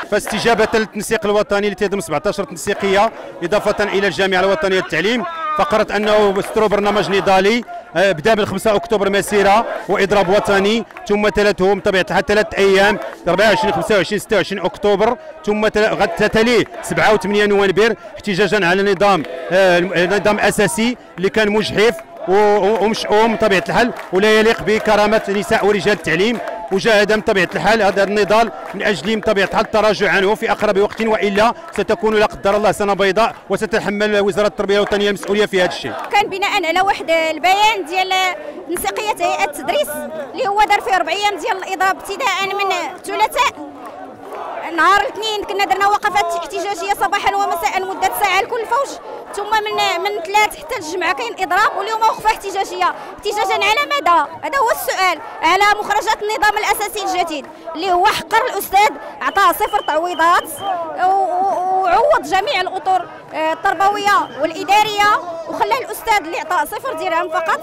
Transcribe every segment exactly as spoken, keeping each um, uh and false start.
فاستجابه للتنسيق الوطني اللي تيضم سبعطاش تنسيقيه اضافه الى الجامعه الوطنيه للتعليم، فقررت انه استروا برنامج نضالي بدا من خمسة اكتوبر مسيره واضراب وطني، ثم تلته بطبيعه الحال ثلاث ايام أربعة وعشرين خمسة وعشرين ستة وعشرين اكتوبر، ثم غد تتليه سبعة وثمانية نوفمبر احتجاجا على نظام نظام اساسي اللي كان مجحف ومشؤوم بطبيعه الحال ولا يليق بكرامه نساء ورجال التعليم. وجاهد من طبيعه الحال هذا النضال من اجل طبيعه الحال التراجع عنه في اقرب وقت، والا ستكون لا قدر الله سنه بيضاء وستتحمل وزاره التربيه الوطنيه المسؤوليه في هذا الشيء. كان بناء على واحد البيان ديال تنسيقيه هيئه التدريس اللي هو دار فيه اربع ايام ديال الاضراب ابتداء من الثلاثاء. نهار الاثنين كنا درنا وقفات احتجاجيه صباحا ومساء مده ساعه لكل فوج، ثم من من ثلاث حتى الجمعه كاين اضراب، واليوم وقفه احتجاجيه. احتجاجا على ماذا؟ هذا هو السؤال، على مخرجات النظام الاساسي الجديد اللي هو حقر الاستاذ، عطاه صفر تعويضات وعوض جميع الاطر التربويه والاداريه، وخلى الاستاذ اللي عطاه صفر درهم فقط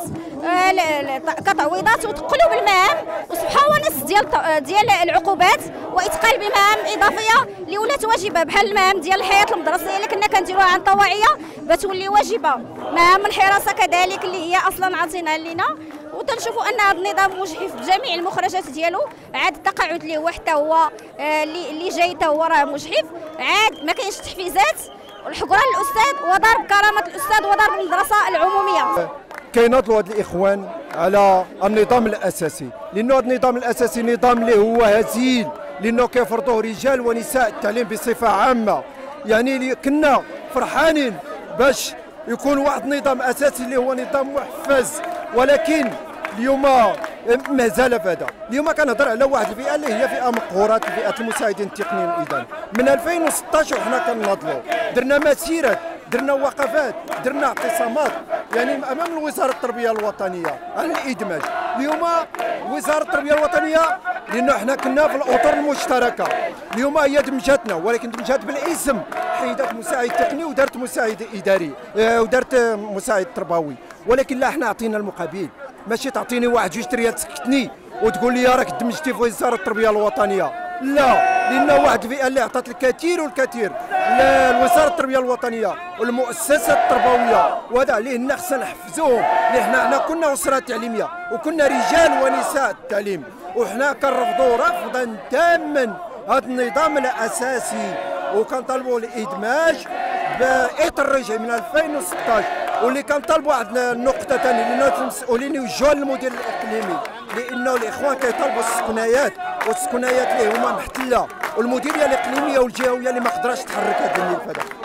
كتعويضات، وثقلوا بالمهام وصبحوا ونص ديال ديال العقوبات واثقال بمهام اضافيه اللي ولات واجبه، بحال المهام ديال الحياه المدرسيه اللي كنا كنديروها عن طواعيه بتولي واجبه، مهام الحراسه كذلك اللي هي اصلا عاطينها لينا. وتنشوفوا ان هذا النظام مجحف بجميع المخرجات ديالو، عاد التقاعد اللي هو حتى هو اللي اللي جاي حتى هو راه مجحف، عاد ما كاينش تحفيزات، والحقران للاستاذ وضرب كرامه الاستاذ وضرب المدرسه العموميه. كيناضلوا هاد الاخوان على النظام الاساسي، لانه هذا النظام الاساسي نظام اللي هو هزيل، لانه كيفرضوه رجال ونساء التعليم بصفه عامه. يعني كنا فرحانين باش يكون واحد النظام اساسي اللي هو نظام محفز، ولكن اليوم مازال في هذا. اليوم كنهضر على واحد الفئه اللي هي فئه مقهوره، فئه المساعدين التقنيين. اذا من ألفين وستطاش وحنا كنناضلوا، درنا مسيرات، درنا وقفات، درنا اعتصامات يعني امام وزاره التربيه الوطنيه على الادماج. اليوم وزاره التربيه الوطنيه لانه حنا كنا في الاطر المشتركه، اليوم هي دمجتنا، ولكن دمجت بالاسم، حيدت مساعد تقني ودارت مساعد اداري ودارت مساعد تربوي، ولكن لا حنا عطينا المقابل. ماشي تعطيني واحد جوج ريال تسكتني وتقول لي راك دمجتي في وزاره التربيه الوطنيه، لا، لان واحد الفئه اللي عطات الكثير والكثير لوزاره التربيه الوطنيه والمؤسسات التربويه، وهذا عليه خصنا نحفزوهم، لان حنا حنا كنا اسره تعليميه وكنا رجال ونساء التعليم، وحنا كنرفضوا رفضا تاما هذا النظام الاساسي، وكنطالبوا الادماج باطر رجعي من ألفين وستطاش. واللي كنطالبوا واحد النقطه ثانيه لان المسؤولين يوجهوا للمدير الاقليمي، لانه الاخوان كيطالبوا السكنيات، والسكنيات اللي هما محتله، والمديريه الاقليميه والجهويه اللي ما قدراش تحرك هذا الملف هذا.